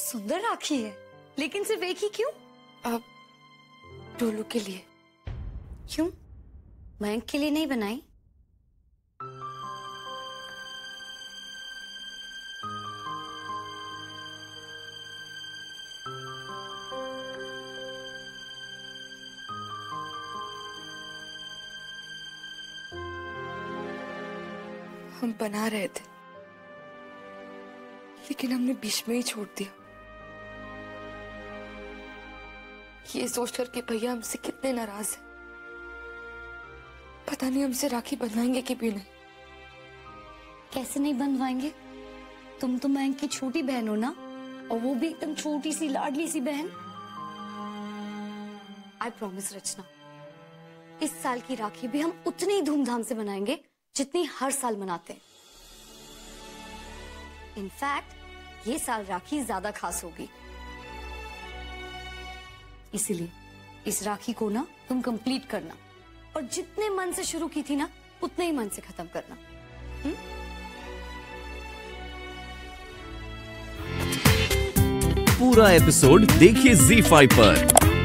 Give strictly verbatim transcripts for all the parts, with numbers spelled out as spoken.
सुंदर राखी है, लेकिन सिर्फ एक ही क्यों? अब डोलू के लिए। क्यों? मयंक के लिए नहीं बनाई? हम बना रहे थे, लेकिन हमने बीच में ही छोड़ दिया। ये सोचकर कि भैया हमसे कितने नाराज हैं। पता नहीं हमसे राखी बंधवाएंगे कि भी नहीं। कैसे नहीं बंधवाएंगे? तुम तो मयंक की छोटी बहन हो ना, और वो भी एकदम छोटी सी लाडली सी बहन। आई प्रॉमिस रचना, इस साल की राखी भी हम उतनी ही धूमधाम से मनाएंगे जितनी हर साल मनाते हैं। इनफैक्ट ये साल राखी ज्यादा खास होगी, इसीलिए इस राखी को ना तुम कंप्लीट करना, और जितने मन से शुरू की थी ना उतने ही मन से खत्म करना। हुँ? पूरा एपिसोड देखिए ज़ी फाइव पर।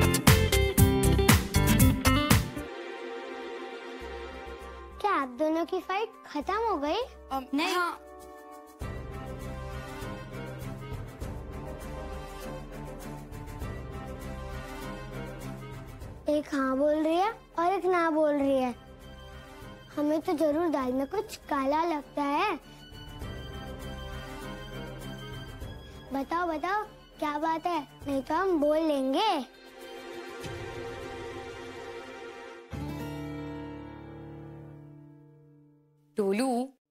क्या आप दोनों की फाइट खत्म हो गई? नहीं। हाँ। एक हाँ बोल रही है और एक ना बोल रही है। हमें तो जरूर दाल में कुछ काला लगता है। बताओ बताओ क्या बात है, नहीं तो हम बोल लेंगे। डोलू,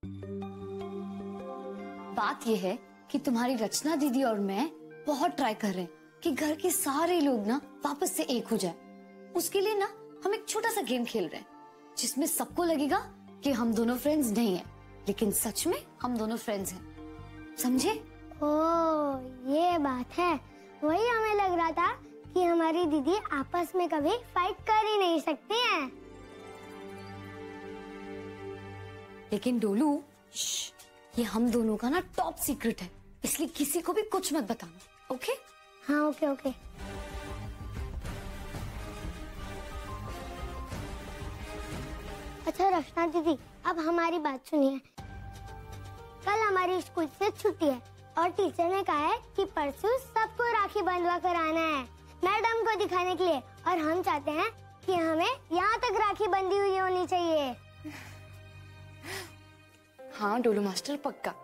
बात यह है कि तुम्हारी रचना दीदी और मैं बहुत ट्राई कर रहे हैं कि घर के सारे लोग ना वापस से एक हो जाए। उसके लिए ना हम एक छोटा सा गेम खेल रहे हैं, जिसमें सबको लगेगा कि हम दोनों फ्रेंड्स नहीं हैं, लेकिन सच में हम दोनों फ्रेंड्स हैं। समझे? ओह, ये बात है। वही हमें लग रहा था कि हमारी दीदी आपस में कभी फाइट कर ही नहीं सकती हैं। लेकिन डोलू, ये हम दोनों का ना टॉप सीक्रेट है, इसलिए किसी को भी कुछ मत बताना। ओके? हाँ ओके ओके। अच्छा रचना दीदी, अब हमारी बात सुनिए। कल हमारी स्कूल से छुट्टी है और टीचर ने कहा है कि परसों सबको राखी बंधवा कर आना है मैडम को दिखाने के लिए, और हम चाहते हैं कि हमें यहाँ तक राखी बंधी हुई होनी चाहिए। हाँ डोलू मास्टर, पक्का।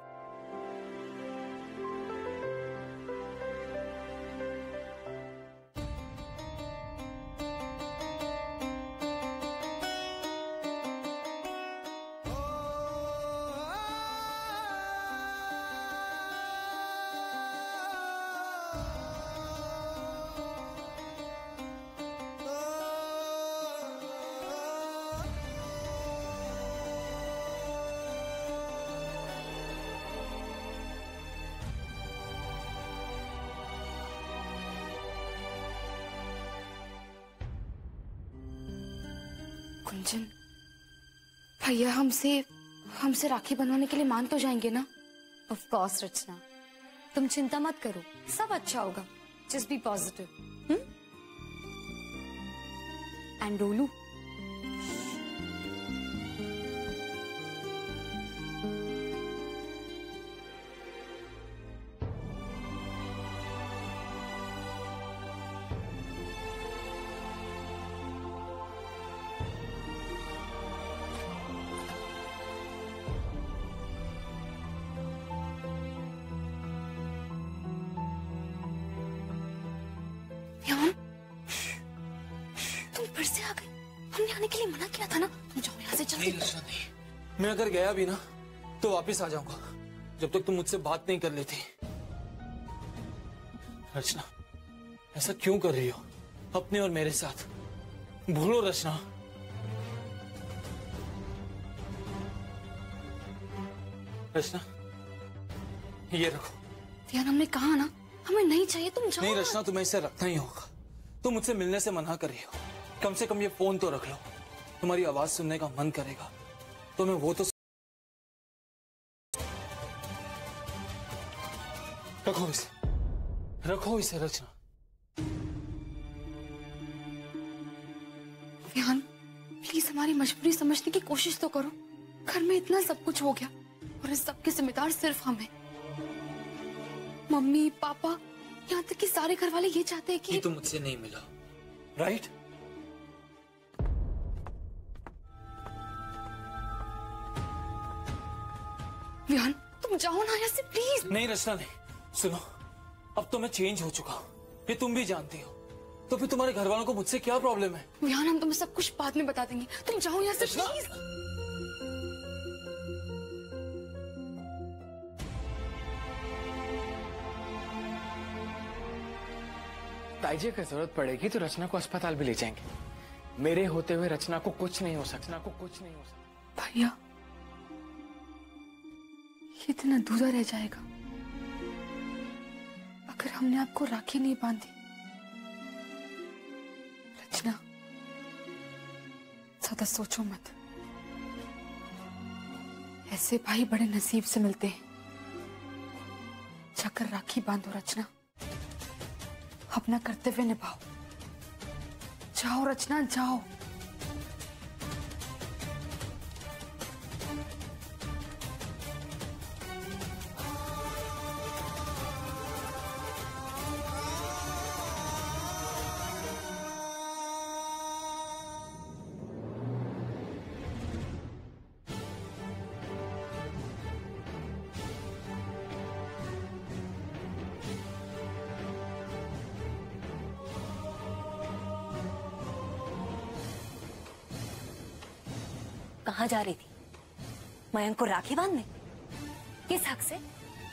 कुंजन, भैया हमसे हमसे राखी बनवाने के लिए मान तो जाएंगे ना? ऑफ कोर्स रचना, तुम चिंता मत करो, सब अच्छा होगा। Just be positive. Hmm? And Dolu, तुम फिर से आ गए। हमने आने के लिए मना किया था ना। तुम जाओ यहाँ से जल्दी। नहीं रचना, नहीं। मैं अगर गया भी ना तो वापस आ जाऊंगा, जब तक तुम मुझसे बात नहीं कर लेती। रचना, ऐसा क्यों कर रही हो अपने और मेरे साथ? भूलो रचना। रचना, ये रखो। यार हमने कहा ना, हमें नहीं चाहिए, तुम जाओ। नहीं रचना, तुम्हें इसे रखना ही होगा। तुम मुझसे मिलने से मना कर रही हो, कम से कम ये फोन तो रख लो। तुम्हारी आवाज सुनने का मन करेगा तो मैं वो तो रखो इसे। रखो इसे रचना। विहान, प्लीज हमारी मजबूरी समझने की कोशिश तो करो। घर में इतना सब कुछ हो गया और इस सब के जिम्मेदार सिर्फ हम हैं। मम्मी, पापा, यहाँ तक कि सारे घर वाले ये चाहते हैं कि ये तो मुझसे नहीं मिला, राइट? विहान, तुम जाओ ना यहाँ से प्लीज। नहीं रचना नहीं, सुनो, अब तो मैं चेंज हो चुका हूँ, ये तुम भी जानती हो। तो फिर तुम्हारे घर वालों को मुझसे क्या प्रॉब्लम है? विहान, हम तुम्हें सब कुछ बाद में बता देंगे, तुम जाओ यहाँ से प्लीज। ताईजी की जरूरत पड़ेगी तो रचना को अस्पताल भी ले जाएंगे। मेरे होते हुए रचना को कुछ नहीं हो सकता, रचना को कुछ नहीं हो सकता। भैया, ये दिन अधूरा रह जाएगा अगर हमने आपको राखी नहीं बांधी। रचना, ज्यादा सोचो मत। ऐसे भाई बड़े नसीब से मिलते हैं। जाकर राखी बांधो रचना, अपना कर्तव्य निभाओ। जाओ रचना, जाओ। कहाँ जा रही थी? मयंक को राखी बांधने? किस हक से?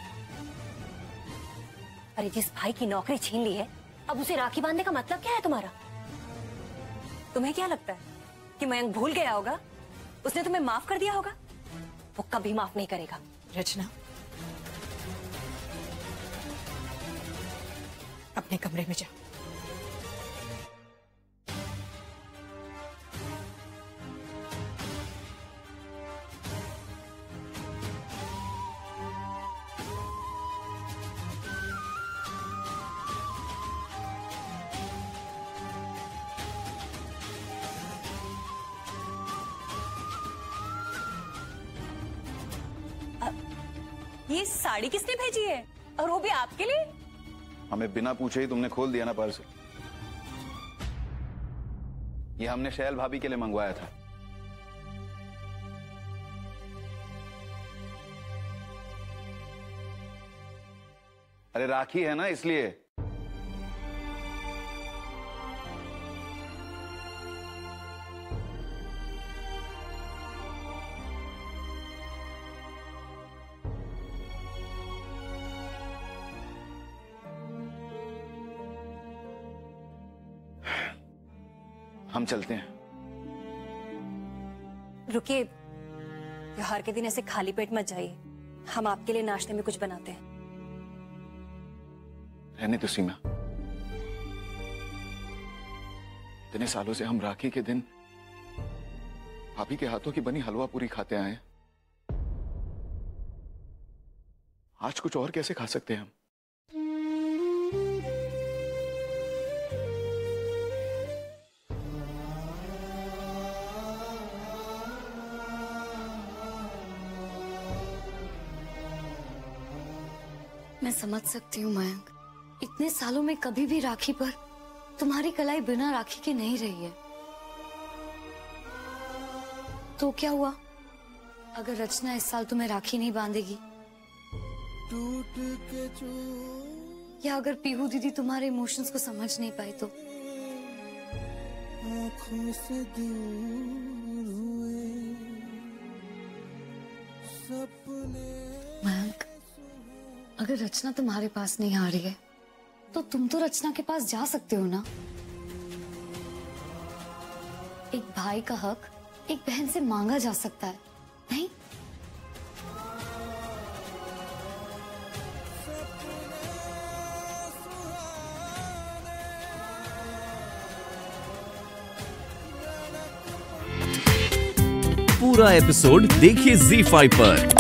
अरे जिस भाई की नौकरी छीन ली है, अब उसे राखी बांधने का मतलब क्या है तुम्हारा? तुम्हें क्या लगता है कि मयंक भूल गया होगा? उसने तुम्हें माफ कर दिया होगा? वो कभी माफ नहीं करेगा। रचना, अपने कमरे में जा। ये साड़ी किसने भेजी है? और वो भी आपके लिए? हमें बिना पूछे ही तुमने खोल दिया ना पर्स। ये हमने शैल भाभी के लिए मंगवाया था। अरे राखी है ना, इसलिए। हम चलते हैं। रुकिए, त्योहार के दिन ऐसे खाली पेट मत जाइए। हम आपके लिए नाश्ते में कुछ बनाते हैं। रहने दो सीमा। इतने सालों से हम राखी के दिन भाभी के हाथों की बनी हलवा पूरी खाते आए हैं। आज कुछ और कैसे खा सकते हैं हम? मैं समझ सकती हूँ मयंक, इतने सालों में कभी भी राखी पर तुम्हारी कलाई बिना राखी के नहीं रही है। तो क्या हुआ अगर रचना इस साल तुम्हें राखी नहीं बांधेगी? या अगर पीहू दीदी तुम्हारे इमोशंस को समझ नहीं पाई तो? मयंक, अगर रचना तुम्हारे पास नहीं आ रही है तो तुम तो रचना के पास जा सकते हो ना। एक भाई का हक एक बहन से मांगा जा सकता है, नहीं? पूरा एपिसोड देखिए ज़ी फाइव पर।